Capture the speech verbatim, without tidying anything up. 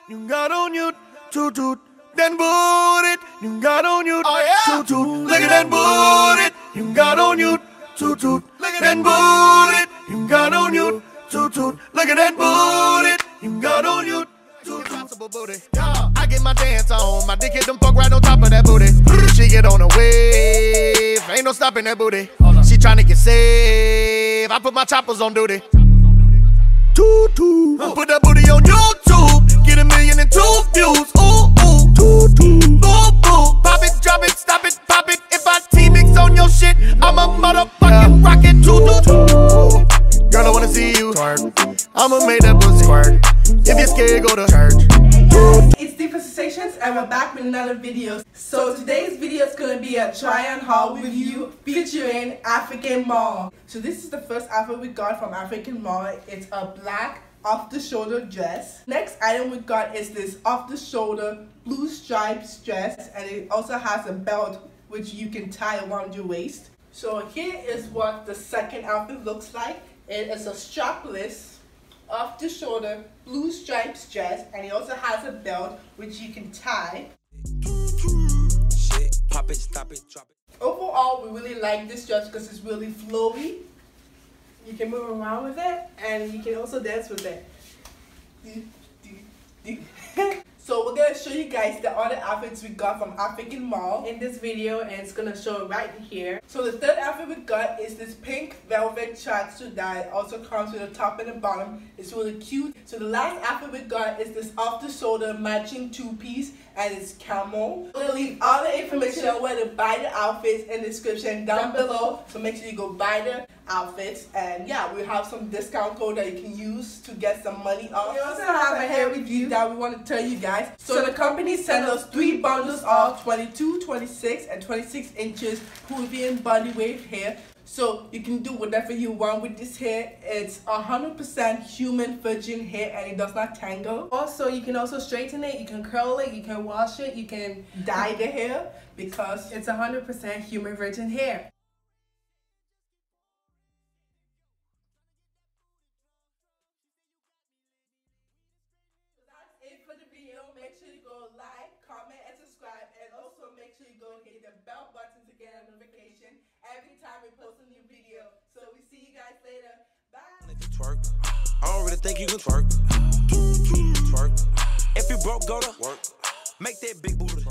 you got on you, toot toot. Then boot it, you got on you, oh, yeah. Toot toot. Look at that boot it, you got on you, toot toot. Look at that boot it, you got on you, toot toot. Look at that boot it, you got on you. Impossible booty. Yeah. I get my dance on. My dick hit them fuck right on top of that booty. She get on the wave. Ain't no stopping that booty. She tryna get saved. I put my choppers on duty. Toot toot. Put that booty on YouTube. Get a million and two views. Ooh ooh. Toot toot. Boom boom. Pop it, drop it, stop it, pop it. If I T-mix on your shit, I'm a motherfucking yeah. rocket. Toot toot. Girl, I wanna see you twerk. I'ma make that pussy squirt. If you're scared, go to church. It's Deeper Sensations and we're back with another video. So today's video is going to be a try on haul review featuring African Mall. So this is the first outfit we got from African Mall. It's a black off-the-shoulder dress. Next item we got is this off-the-shoulder blue stripes dress, and it also has a belt which you can tie around your waist. So here is what the second outfit looks like. It is a strapless off the shoulder blue stripes dress, and it also has a belt which you can tie. Shit, pop it, stop it, drop it. Overall, we really like this dress because it's really flowy. You can move around with it, and you can also dance with it. So we're gonna show you guys the other outfits we got from African Mall in this video, and it's gonna show right here. So the third outfit we got is this pink velvet tracksuit that also comes with a top and a bottom. It's really cute. So the last outfit we got is this off-the-shoulder matching two-piece, and it's camel. We'll leave all the information on where to buy the outfits in the description down below. So make sure you go buy the outfits, and yeah, we have some discount code that you can use to get some money off. We also have a hair review that we want to tell you guys. So the company sent us three bundles of twenty-two, twenty-six, and twenty-six inches Peruvian body wave hair. So you can do whatever you want with this hair. It's one hundred percent human virgin hair, and it does not tangle. Also, you can also straighten it, you can curl it, you can wash it, you can dye the hair because it's one hundred percent human virgin hair. For the video, make sure you go like, comment, and subscribe, and also make sure you go hit the bell button to get a notification every time we post a new video. So we see you guys later. Bye. Twerk. I don't really think you can twerk. Twerk. If you broke, go to work. Make that big booty.